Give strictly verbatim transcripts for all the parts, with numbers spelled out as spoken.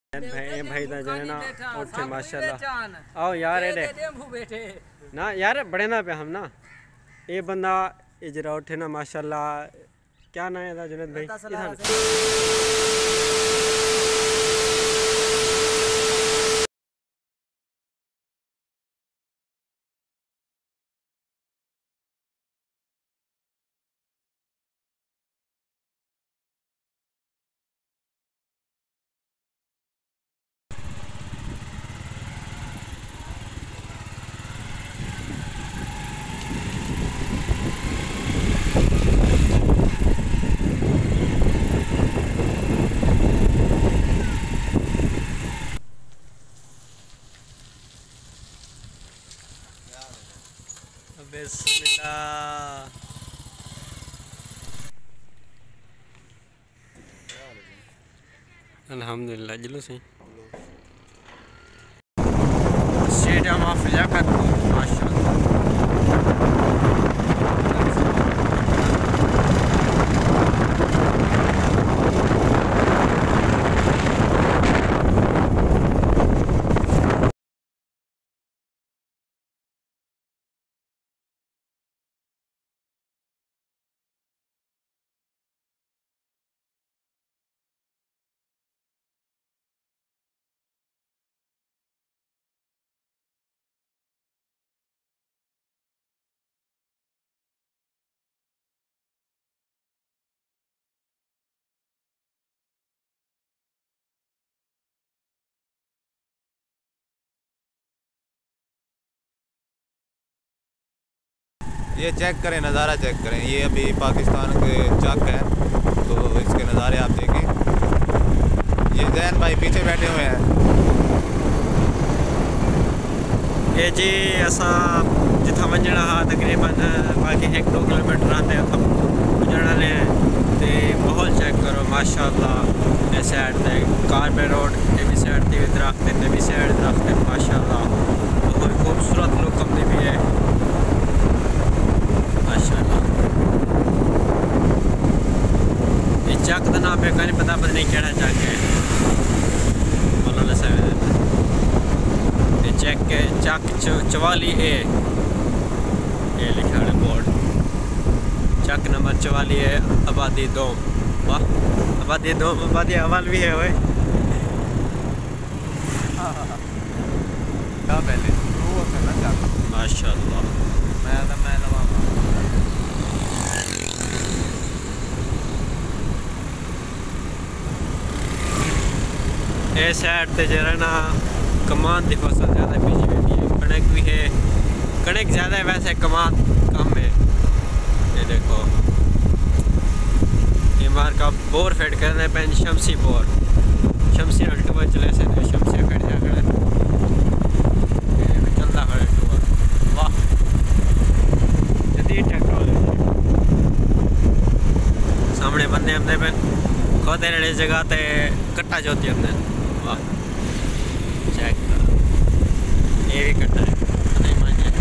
भाई भाई दा जो है ना उठे माशाल्लाह आओ यार एडे ना यार बड़े ना पे हम ना ये बंदा ये जरा उठे ना माशाल्लाह क्या नाम है जुनैद भाई बिस्मिल्लाह अल्हम्दुलिल्लाह जलो सही स्टेडियम ऑफ लियाकतपुर माशाल्लाह ये चेक करें, नज़ारा चेक करें। ये अभी पाकिस्तान के चक है तो इसके नज़ारे आप देखें। ये जैन भाई पीछे बैठे हुए हैं। ये जी असा जिथा वजना हा तकरीबन बाकी एक दो किलोमीटर आते हम गुजरने वाले हैं तो माहौल चेक करो माशाल्लाह। इस साइड से कारबे रोड ये भी साइड से दरख्त है, ये भी साइड दरख्त है माशाल्लाह। बहुत खूबसूरत लुक अपनी भी है माशाल्लाह। ये चक का नाम है नहीं पता पता नहीं केड़ा चक है बोलो से ये चक के चक चवाली ए ये लिखा है बोर्ड चक नंबर चवाली है आबादी दो। वाह आबादी दो आबादी अवल भी है वही पहले माशाल्लाह। मैं तो मैं लवा ये साइड से जरा ना कमान की फसल ज़्यादा बीजी बैठी है, कणक भी है, कणक ज़्यादा है वैसे कमान कम है। ये देखो ये मार का बोर फेड करने पे शमसी बोर शमसी अल्टूबा चले से शमसी फेड जा खड़े चलता खड़े टूबा। वाह जदीद टेक्नोलॉजी सामने बंदे हमने पे खोदे रहे जगह ते कट्टा जोती हमने। वाह चेक ये भी कट्टा है नहीं माने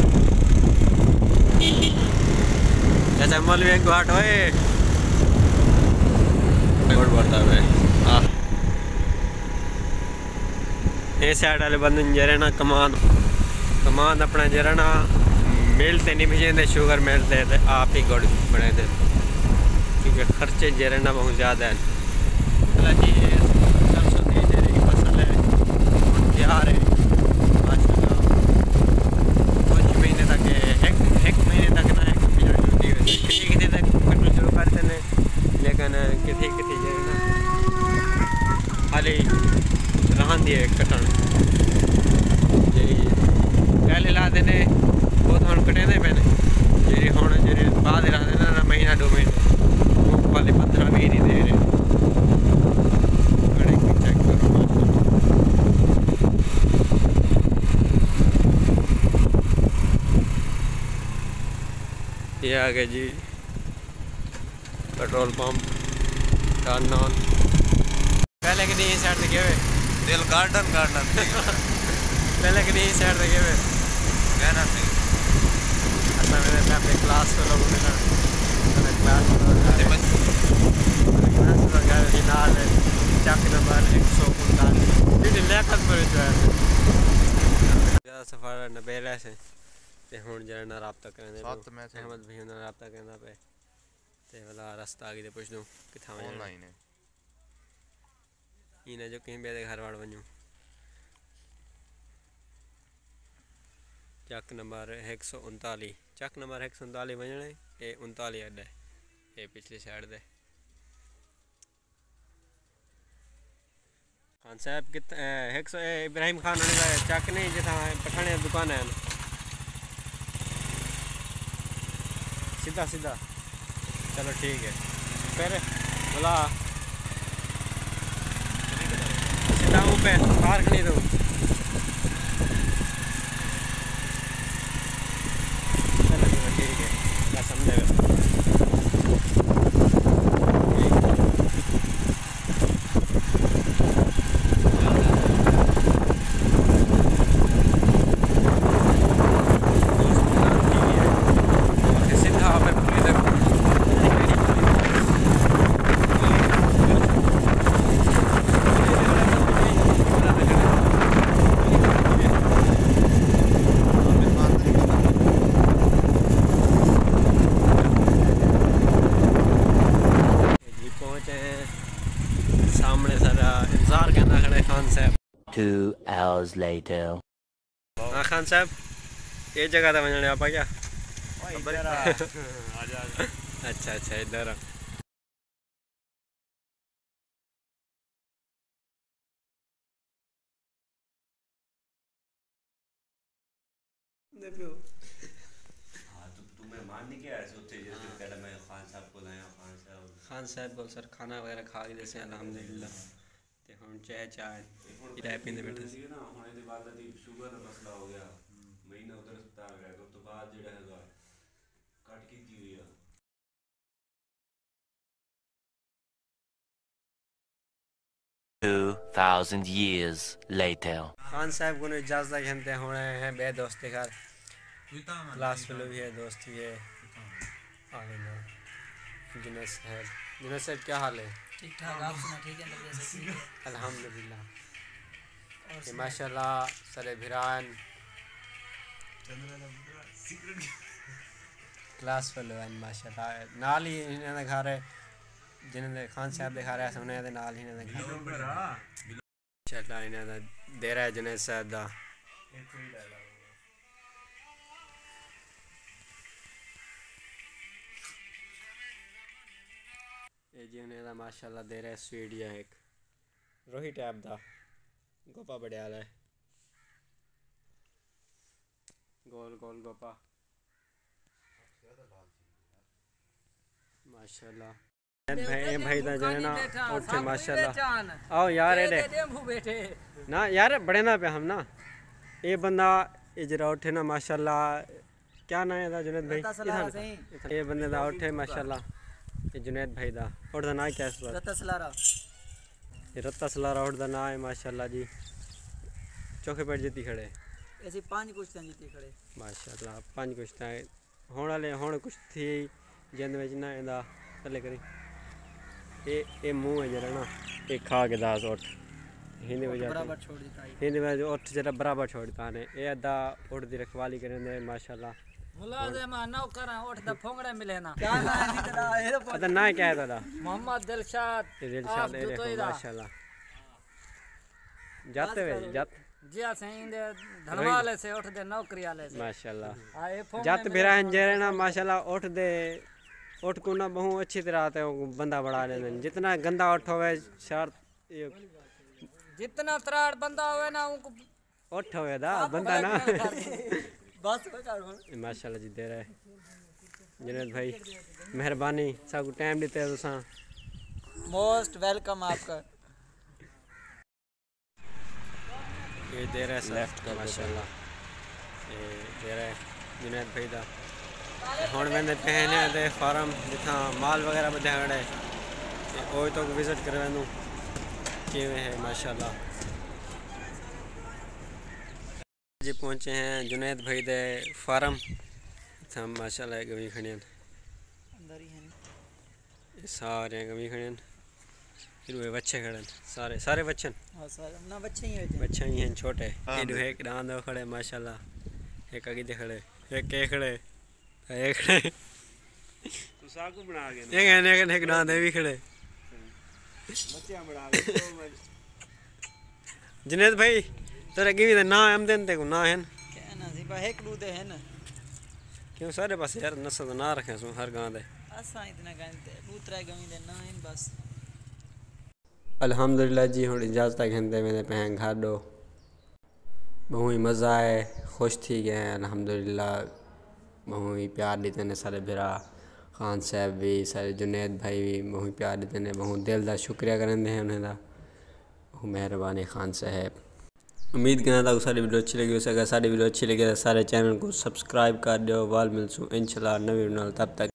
जैसे मौलवी एक घाट होए रोड बढ़ता है। हाँ ये साइड वाले बंदे जरा ना कमान कमान अपना जरा ना मिलते नहीं भेजे शुगर मिलते थे आप ही गुड़ बने थे क्योंकि खर्चे जरा ना बहुत ज़्यादा हैं। जी सरसों की जेरे की फसल है तैयार है माशाल्लाह। कुछ महीने तक एक एक महीने तक ना एक महीने ड्यूटी होती है किसी किसी तक कटना शुरू करते हैं लेकिन किसी किसी जो है ना खाली रहन दिए कटन जी पहले ला देने वो तो हम कटे नहीं पैने जी हूँ जी बाद ला देना ना महीना दो महीने वाले पंद्रह भी नहीं दे रहे। ये आ गए जी पेट्रोल पंप टर्न पहले कि नहीं साइड से गए दिल गार्डन गार्डन पहले कि नहीं साइड से गए कहना नहीं अच्छा मैंने अपने क्लास को लोगों ने क्लास क्लास चक नंबर एक सौ उनतालीस लियाकत पर जो है ज़्यादा सफ़र नबेला से ते हुण जरा ना राब्ता करने साथ में से अहमद भाई ना राब्ता करना पे ते वाला रास्ता आगे दे पुछ दूं किथा वञणो ऑनलाइन है इने जो कहीं बे घर वाड़ वञूं चक नंबर एक सौ उनतालीस चक नंबर एक सौ उनतालीस वञणे ए उनतालीस अड्डे ए पिछली साइड दे खान साहब कित एक सौ इब्राहिम खान होने का चक नहीं जिथा पठाने दुकान है सीधा सीधा चलो ठीक है फिर बोला सीधा ऊपर कार खड़ी दो चलो चलो ठीक है क्या समझे सामने सारा इंतजार करना खड़े खान साहब Two hours later. हाँ खान साहब ये जगह था वजने आप क्या अच्छा अच्छा इधर खान साहब बोल सर खाना वगैरह खा के जैसे अल्हम्दुलिल्लाह ते हुन चाय चाय चाय पींदे बैठे सी ना हुणे दे बाद दी शुगर दा मसला हो गया महीना उधर अस्पताल गया तो तो बाद जेड़ा हैगा कट कीती हुई है Two thousand years later. Khan साहब को इजाज़त घंटे होने हैं बे दोस्त के घर क्लास फेलो भी है दोस्त भी है आगे ना जुनैद साहब जुनैद साहब क्या हाल है ठीक ठाक आप सुना ठीक है लगे से अल्हम्दुलिल्लाह ये माशाल्लाह सरे भिरान क्लास फेलो है माशाल्लाह नाल ही इन्हें घर है जिन्हें खान साहब दिखा रहा है उन्हें दे नाल ही इन्हें घर माशाल्लाह इन्हें दे रहा है जुनैद साहब दा ये जी उन्हें दा माशाल्लाह दे रहा है स्वीट या एक रोही टैप दा गोपा बड़ियाल है गोल गोल गोपा माशाल्लाह भाई भाई दा जो है ना उठे माशाल्लाह आओ यार एडे ना यार बड़े ना पे हम ना ये बंदा ये जरा उठे ना माशाल्लाह क्या ना है दा जुनैद भाई ये बंदे दा उठे माशाल्लाह ये जुनैद भाई दा और दा ना क्या इस बार रत्ता सलारा ये रत्ता सलारा और दा ना है माशाल्लाह जी चौके पर जीती खड़े ऐसी पांच कुश्तियां जीती खड़े माशाल्लाह पांच कुश्तियां होने वाले होने कुछ थी जिंद में ना इंदा तले करी ये ये मुंह है जरा ना ये खा के दास उठ हिंदी में बराबर छोड़ देता है हिंदी में उठ जरा बराबर छोड़ता है ये अद्धा उठ दी रखवाली करेंगे माशाल्लाह मुलाजिम नौकर उठ द फोंगड़े मिले ना क्या ना है अदा ना क्या है दादा मोहम्मद दिलशाद ये दिलशाद ये देखो माशाल्लाह जाते हुए जाते जी सही दे धनवाले से उठ दे नौकरी वाले से माशाल्लाह आए फोन जात बिरा जेरे ना माशाल्लाह उठ दे उठ को ना बहु अच्छी तरह आते हो बंदा बढ़ा लेने जितना गंदा उठ होवे शर्त जितना त्राड़ बंदा होवे ना उनको उठ होवे दा बंदा ना बस कर माशाल्लाह जी दे रहे जुनैद भाई मेहरबानी सब टाइम देते हो तुसा मोस्ट वेलकम आपका ये दे रहा है लेफ्ट का माशाल्लाह ये दे रहा है जुनैद भाई दा हुण वेंदे पहने दे फार्म जिथा माल वगैरह बधे खड़े ते ओए तो विजिट कर वेंदू किवें है माशाल्लाह जी पहुंचे हैं जुनैद भाई दे फार्म इथा माशाल्लाह गवी खड़ियन अंदर ही है ये सारे गवी खड़ियन इनमें बच्चे खड़े सारे सारे बच्चन हां सर ना बच्चे ही है बच्चे ही हैं छोटे हाँ, इधर एक डांद खड़े माशाल्लाह एक आगे खड़े एक के खड़े एक खड़े तू साकू बना गए एक एक एक डांद भी खड़े बच्चे बना गए तो जुनेद भाई तेरे की भी ना हम देन ते को ना है क्या ना सी बा एक दूधे है ना क्यों सारे पास यार नस्ल ना रखे सो हर गांव दे असा इतना गंते दूसरा गमी दे ना इन बस अल्हम्दुलिल्लाह जी हुण इजाज़त घंटे में पे घर दो बहुत ही मज़ा आए खुश थी गए अल्हम्दुलिल्लाह बहुत ही प्यार देते ने सारे बिरा खान साहब भी सारे जुनेद भाई भी बहुत प्यार देते ने बहुत दिल का शुक्रिया करेंगे हैं उन्हें दा मेहरबानी खान साहब उम्मीद करना था सारी वीडियो अच्छी लगी हो अगर सारी वीडियो अच्छी लगी तो सारे चैनल को सब्सक्राइब कर दो वाल मिलसूँ इंशाल्लाह नवी वीडियो तब तक